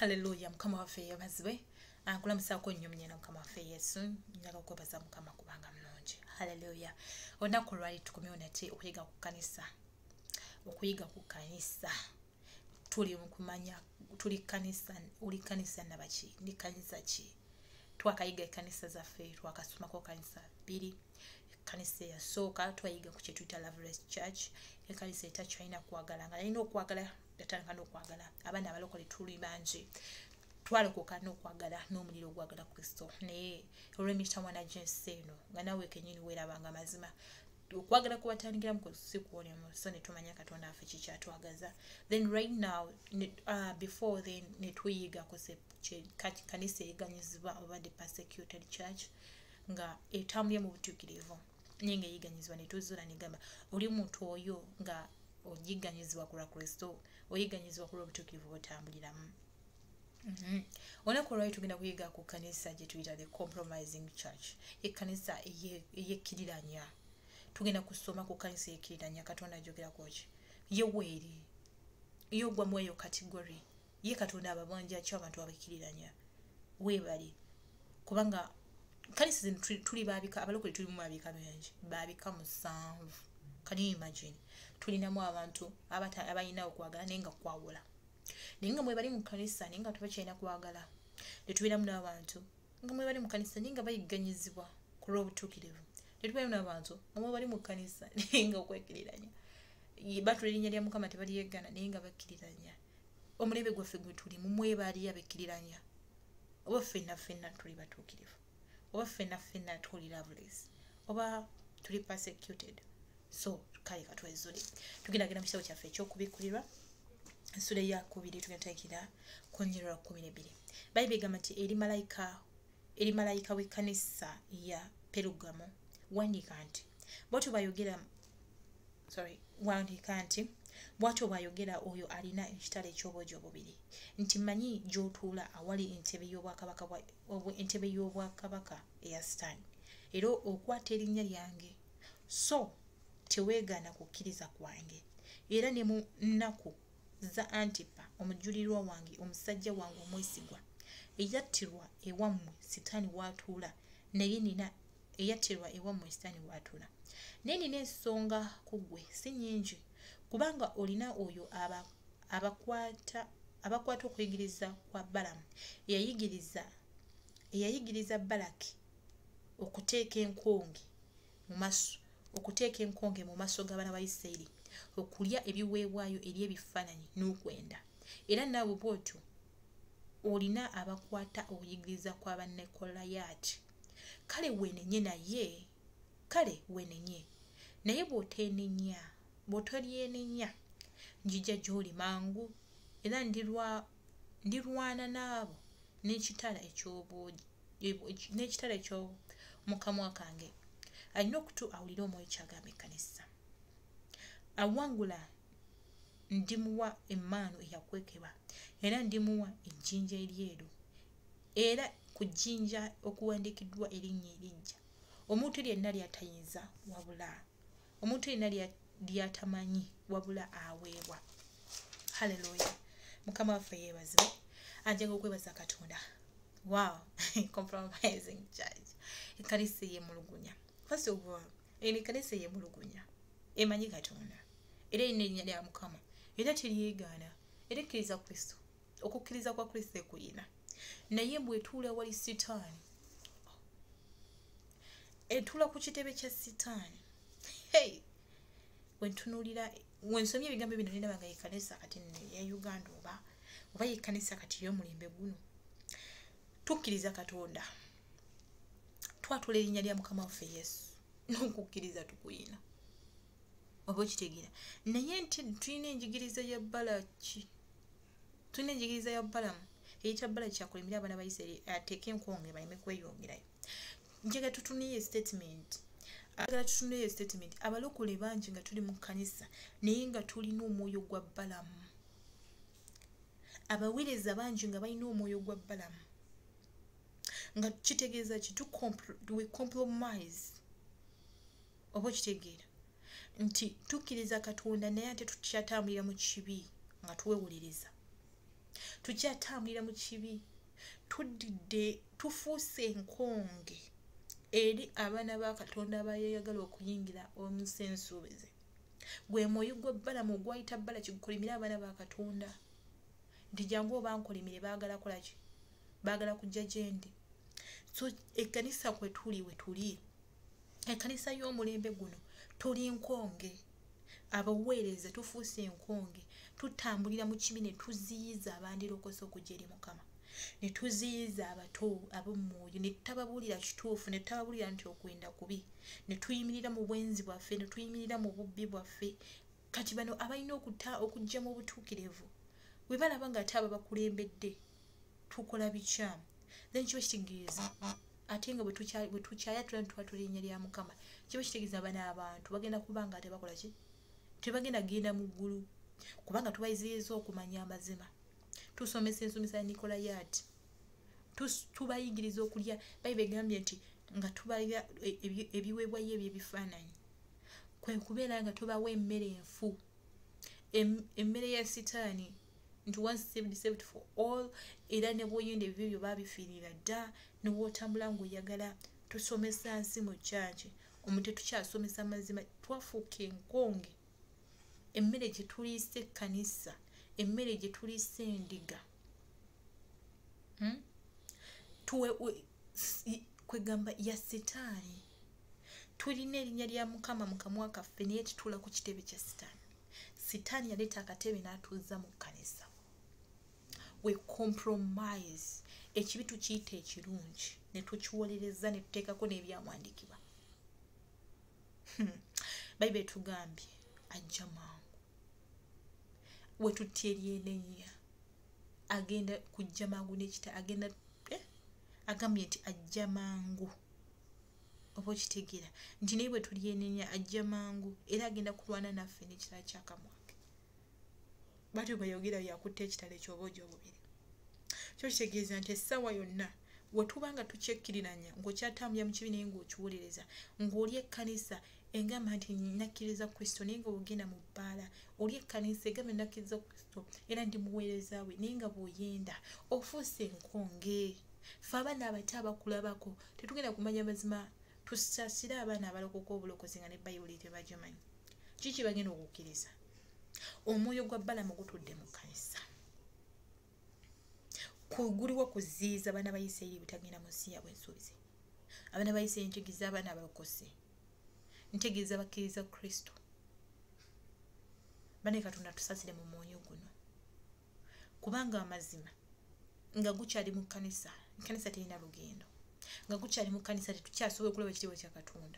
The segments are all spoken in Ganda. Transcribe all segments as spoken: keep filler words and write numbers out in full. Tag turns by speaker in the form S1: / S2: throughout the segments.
S1: Hallelujah. Mukama waffe yebazibwe. Nkulamusako nnyo mnyina Mukama waffe Yesu. Njagala okwebaza Mukama kubanga mulungi. Hallelujah. Olunaku lwali tukomyewo nate okuyiga ku kanisa. Okuyiga ku kanisa. Tuli mukumanya tuli kanisa, uli kanisa nabaki, ndi kanisa ki. Twakayiga kanisa zaffe, twakasomako kanisa biri. Kanisa ya soka twayiga ku kye tuyita Loveless Church. Ekanisa etachina kwagala nga alina okwagala yatandika n'okwagala abaana abalokole tuli bangi twalokoka n'okwagala n'omuliro ogwagala Kristo naye olw'emitamwana gy'ensi eno nga nawe kenyini weerabanga mazima okwagala kubatandikira mu kusikuonemu so ne tumanya Katonda affe kikyatwagaza. Then right now uh, before then ne tuyiga ku kanisa eyiganyizibwa oba the persecuted church nga etambulye mu butuukirivu nyinga yiganyizibwa ne tuzula ne gamba oli muntu oyo nga ogiganyizibwa ku Kristo oyiganyizibwa ku butuukirivu botambuliramu. Mhm. Olunaku lwali tugenda kuyiga ku kanisa gye tuyita the compromising church. Ekanisa eyekiriranya. Tugenda kusoma ku kanisa eyekiriranya Katonda ajogera koki. Ye weeri. Yo gwa mweyo category. Ye Katonda ababanja kyo abantu abakiriranya. Weebali. Kubanga kanisa zino tuli babika abalokole tuli mu babika benji. Babika musanvu. Can you imagine? Tulinamu abantu abata abayina okwagala nenga kwawula. Ninga mwe bali mu kanisa ninga tubakyina kwagala. Letubiramu n'abantu nga mwe bali mu kanisa ninga bayiganyizibwa ku lw'obutuukirivu. Letubiramu n'abantu nga mwe bali mu kanisa ninga okwekiriranya. Batu linya lya Mukama tebali yegana ninga bakiriranya. Omulebe gwaffe gwe tuli mu mwe bali yabekiriranya. Oba ffenna ffenna tuli batuukirivu. Oba ffenna ffenna tuli loveless. Oba tuli persecuted. So kale katwezule tugenda genda mu kitabo kyaffe ekyokubikulirwa ensula ya kubiri tugenda tekira ku nnyiriro kumi n'ebiri. Bayibuli egamba nti eri malayika eri malayika w'ekkanisa ya Perugamo wandiika nti bw'atyo bw'ayogera sorry wandiika nti bw'atyo bw'ayogera oyo alina ekitala eky'obwogi obubiri nti mmanyi gy'otuula awali entebe y'obwakabaka entebe y'obwakabaka eya Sitaani era okwata erinnya lyange so teweegana kukkiriza kwange era ne mu nnaku za Antipa omujulirwa wange omusajja wange omwesigwa eyattirwa ewammwe Sitaani watuula naye nina eyattirwa ewammwe Sitaani watuula naye nina ensonga ku ggwe si nnyingi kubanga olina oyo aba abakwata abakwata okuyigiriza kwa Balamu eyayigiriza eyayigiriza Balaki okuteeka enkonge mu maso okuteeka enkonge mu maso g'abaana ba Isirayiri okulya ebiweebwayo eri ebifaananyi n'okwenda era naawe bw'otyo olina abakwata okuyigiriza kw'Abanekolayaati kale weenenye naye kale weenenye naye bw'oteenenya bw'otolyenenya njija gy'oli mangu era ndirwa ndirwana naabo n'ekitala eky'obwogi n'ekitala eky'omu kamwa kange. Alina okutu awulira omwoyo kyagamba ekkanisa. Awangula ndimuwa emmaanu eyakwekebwa era ndimuwa ejjinja eryeru era ku jjinja okuwandiikiddwa erinnya erijja omuntu yenna ly'atayinza wabula omuntu yenna ly'atamanyi wabula aweebwa. Hallelujah. Mukama waffe yeebazibwe. Anjaga okwebaza Katonda. Wow. Compromising church. Ekkanisa ey'emulugunya. First of all, eni kanisa ey'emulugunya emanyi Katonda era erina erinnya lya Mukama era teryegaana era ekkiriza Kristo okukkiriza kwa Kristo ekuyina naye bw'etuula wali Sitaani etuula ku kitebe kya Sitaani. Hey, wentunuulira wensomye ebigambo bino nina banga ekkanisa kati ya Uganda oba oba ekkanisa kati y'omulembe guno tukkiriza Katonda twatula erinnya lya Mukama waffe Yesu n'okukkiriza tukuyina oba okitegeera naye nti tulina enjigiriza ya Balaki tulina enjigiriza ya Balamu eyita Balaki akolimira abaana ba Isirayiri ateeke enkonge baleme kweyongerayo. Njagala tutunire statement agala tutunire statement abalokole bangi nga tuli mu kanisa naye nga tulina omwoyo gwa Balamu abaweereza bangi nga balina omwoyo gwa Balamu nga kitegeeza ki tu compromise oba kitegeera nti tukkiriza Katonda naye ate tukyatambulira mu kibi nga tuwewuliriza tukyatambulira mu kibi, tuddidde tufuuse enkonge eri abaana ba Katonda abayagala okuyingira omusi ensuubize. Gwe mwoyo gw'ebbalamu gwayita bbala kigukolimira abaana ba Katonda nti jangu oba nkolimire baagala kolaki, baagala kujja gyendi. So ekkanisa kwe tuli we tuli, ekkanisa y'omulembe guno tuli nkonge, abaweereza tufuuse enkonge, tutambulira mu kibi ne tuziyiza abandirokose okujja eri Mukama, ne tuziyiza abato ab'omwoyo, ne tutababuulira kituufu, ne tutababuulira nti okwenda kubi, ne tuyimirira mu bwenzi bwaffe, ne tuyimirira mu bubbi bwaffe. Kati bano abalina okujja mu butuukirivu bwe balaba nga ate ababakulembedde tukola bikyamu, then kiba kitegeeza ate nga bwe tukyayatula nituba tulinnya lya Mukama, kiba kitegeeza bano abantu bagenda kuba nga tebakola ki, tebagenda genda mu ggulu, kubanga tubayiziriza okumanya amazima. Tusomesa ensomesa ya Nikolayati, tubayigiriza okulya. Bayibuli egambye nti nga tubalya ebiweebwayo eby'ebifaananyi, kwe kubeera nga tubawa emmere enfu, emmere ya sitaani, nti once saved saved for all. Era ne bw'oyenda ebibyo byo baabifiirira dda, ne bw'otambula ng'oyagala. Tusomesa nsi mu kyaki, omuntu tetukyasomesa mazima, twafuuka enkonge. Emmere gye tuliisa ekkanisa, emmere gye tuliisa endiga, hmm? tuwe kwegamba ya sitaani. Tulina erinnya lya Mukama mu kamwa kaffe naye tituula ku kitebe kya sitaani. Sitaani yaleeta akatebe n'atuuza mu kkanisa. We compromise. Ekibi tukiyita ekirungi ne tukiwolereza ne tuteekako n'ebyawandiikibwa. Bayibuli etugambye ajja mangu. We tuttya eryenenya agenda kujja mangu n'ekita agenda eh? Agambye nti ajja mangu. Oba okitegeera nti naye bwe tulyenenya ajja mangu era agenda kulwana naffe n'ekitala ky'akamwa ke. Bati bayogera yakutta ekitala ekyobojo obubiri. Kyo kitegeeza nti essaawa yonna we tuba nga tukyekkiriranya ng'okyatambulira mu kibi naye ng'okiwolereza, ng'oli ekkanisa engamba nti nakkiriza Kristo naye nga bw'ogenda mu bbaala, oli ekkanisa egamba nakkiriza Kristo era ndi muweereza we naye nga bw'oyenda ofuuse enkonge. Ffe abaana abato abakulabako tetugenda kumanya mazima, tusaasire abaana abalokoka obulokozi nga ne Bayibuli tebagimanyi. Kiki bagenda okukkiriza? Omwoyo gwa bbalamu gutudde mu kkanisa, guliwo kuziiza abaana ba Isirayiri butagenda mu nsi yaabwe ensuubize. Abaana ba Isirayiri ntegeeza abaana abalokose, ntegeeza bakkiriza Kristo. Bane Katonda tusaasire mu mwoyo guno, kubanga amazima nga gukyali mu kkanisa, ekkanisa terina lugendo, nga gukyali mu kkanisa tetukyasobola okulaba ekitiibwa kya Katonda,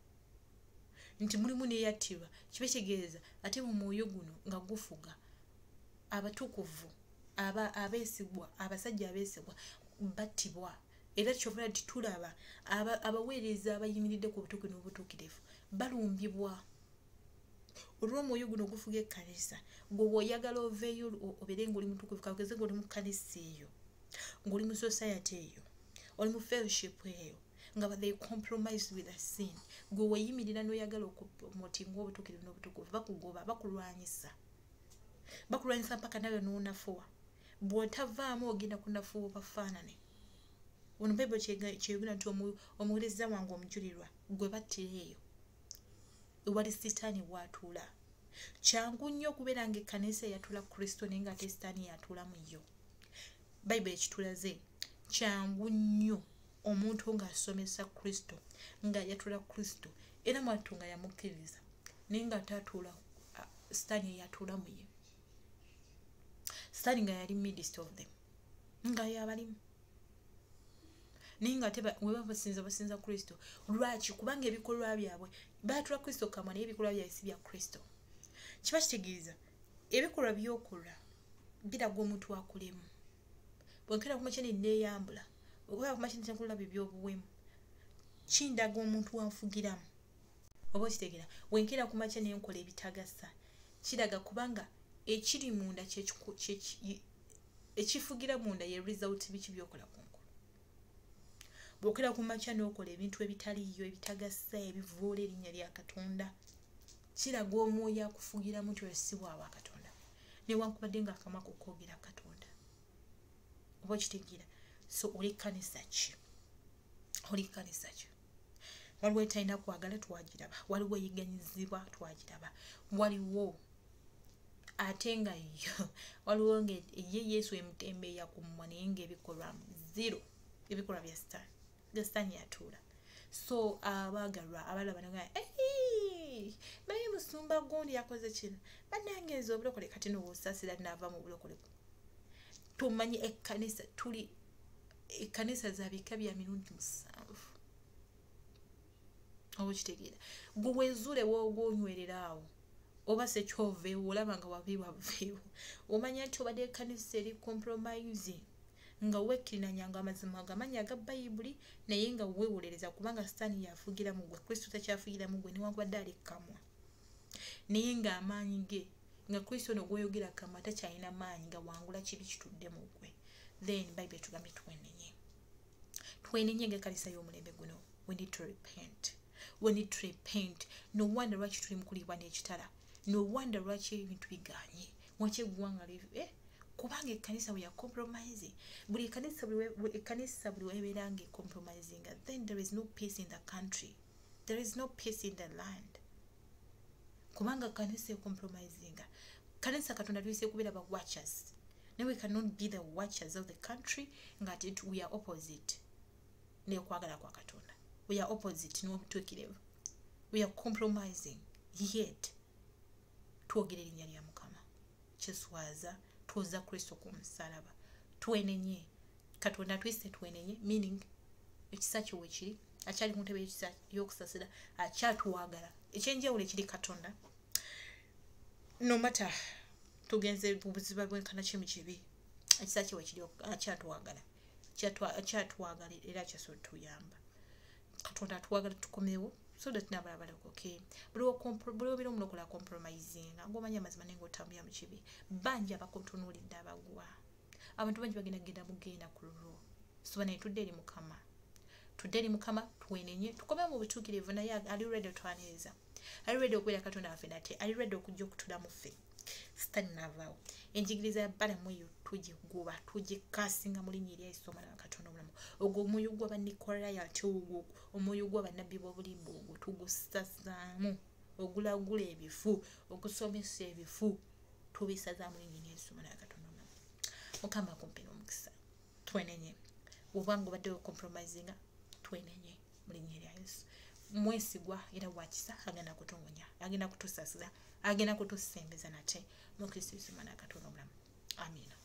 S1: nti mulimu n'eyattirwa. Kiba kitegeeza ate mu mwoyo guno nga gufuga abatukuvu, aba abeesigwa, abasajja abeesigwa battibwa. Era kyovula nti tulaba abaweereza abayimiridde ku butuukirivu n'obutuukirivu balumbibwa. Olw'omwoyo guno gufuga ekkanisa, gwe bw'oyagala oveeyo obeere ng'oli mutukuvu, kageze ng'oli mu kkanisa eyo, ng'oli mu society eyo, oli mu fellowship eyo, nga they compromise with the sin, gwe weeyimirira n'oyagala okumotinga obutuukirivu n'obutukuvu, bakugoba, bakulwanyisa, bakulwanyisa mpaka nawe n'onafuwa. Bw'otavaamu ogenda kunafuwa bafaanane. Ono Bayibuli kyeyogera nti omuweereza wange omujulirwa gwe battira eyo ewali sitaani bw'atuula. Kyangu nnyo okubeera nga ekkanisa eyatula Kristo naye nga ate sitaani yatuula mu yo. Bayibuli ekitulaze kyangu nnyo omuntu ng'asomesa Kristo, nga yatula Kristo era mwattu nga yamukkiriza naye nga ate atuula sitaani eyatuula mu ye. Sitaani nga yali midst of them, nga yabalimu naye nga ate we basinza basinza Kristo. Lwaki? Kubanga ebikolwa byabwe baatula Kristo kamwa naye ebikolwa byabwe si bya Kristo. Kiba kitegeeza ebikolwa by'okola biraga omuntu akulemu. Bw'onkera ku makya neeyambula, okola ku makya nekola by'obuwemu, kindaga omuntu wanfugiramu. Oba okitegeera bwenkera ku makya nenkola ebitagasa, kiraga kubanga ekiri munda ekifugira munda ye result biki byokola ku nkola. Bw'okera ku makya n'okola ebintu ebitaliyo, ebitagasa, ebivuula erinnya lya Katonda, kiraga omwoyo akufugiramu nti oyo si bwa Katonda, newankubadde nga akamwa kokwogera Katonda. oba kitegeera. So oli kanisa ki? Oli kanisa ki? Waliwo etalina kwagala twagiraba, waliwo eyiganyizibwa twagiraba, waliwo ate nga yo waliwo nga ye Yesu emutembeeya ku mmwa naye ng'ebikolwa zero, ebikolwa bya sitaani, nga sitaani yatuula. So abaagalwa abalaba nga eee naye musumba gundi yakoze kino, bannange nze obulokole kati n'obusaasira n'ava mu bulokole. Tumanyi ekkanisa tuli ekkanisa za bika bya mirundi musanvu. Oba kitegeera gwe weezuule woogonywerera awo oba se kyoveewo olaba nga wabiibwa buveewo omanya nti obadde ekkanisa eri compromising nga weekkiriranya nga amazima agamanya aga bayibuli naye nga weewolereza kubanga sitaani yafugira mu gwe, Kristo takyafugira mu gwe newankubadde ali kamwa naye nga amaanyi ge nga Kristo ono gweyogera kamwa takyalina maanyi nga wangula kibi kitudde mu gwe. Then Bible tugambye twenenye twenenye ng'ekkanisa y'omulembe guno. We need to repent. We need to repent. No wonder lwaki tuli mu kulibwa n'ekitala. No wonder lwaki ebintu biganye. Mwaki eggwanga eh? Kubanga ekkanisa we are compromising. Buli ekkanisa buli ekkanisa buli weebeera nga compromising, then there is no peace in the country. There is no peace in the land. Kubanga ekkanisa e compromising. Kanisa Katonda tuyise kubeera ba watchers. Now we cannot be the watchers of the country nga we are opposite. Ne kwagala kwa Katonda. We are opposite no tukirevu. We are compromising. Yet twogera erinnya lya Mukama. Kyeswaza tuoza Kristo ku musalaba. Twenenye. Katonda twise twenenye meaning ekisa kyo wekiri akyali ku ntebe y'ekisa y'okusasira akyatuwagala. Ekyenjawulo ekiri Katonda no matter tugenze bubuziba bwenkana kimu kibi ekisa kye wekiri akyatuwagala. Akyatuwagala era kyaso tuyamba. Katonda atuwagala tukomewo so that nabalabala okay. Buli biro mulokola compromising ngomanya amazima nengo otambya mu kibi banja bakotunulidde abagwa. Abantu bangi bagenda genda mugenda ku lulu. So bana tudde eri Mukama. Tudde eri Mukama twenenye tukome mu butuukirivu naye ali ready twaneza. Ali ready okubeera Katonda affe nate. Ali ready okujja okutula mu ffe. Sitaani n'avaawo. Enjigiriza ya bbala muyo tugiguba tugikasinga mu linnya erya Yesu Omwana wa Katonda omulamu. Ogwo omwoyo gw'Abanikolaya ate ogwo omwoyo gw'abannabbi b'obulimba ogwo tugusazaamu ogulagula ebifu ogusomesa ebifu tubisazaamu linnya erya Yesu Omwana wa Katonda omulamu. Mukama akumpe n'omukisa. Twenenye. Obanga obadde compromising twenenye mu linnya erya Yesu. Mwesigwa era wakisa agenda kutongonya agenda kutusasira agenda kutusembeza nate mu Kristo Yesu Omwana wa Katonda omulamu. Amina.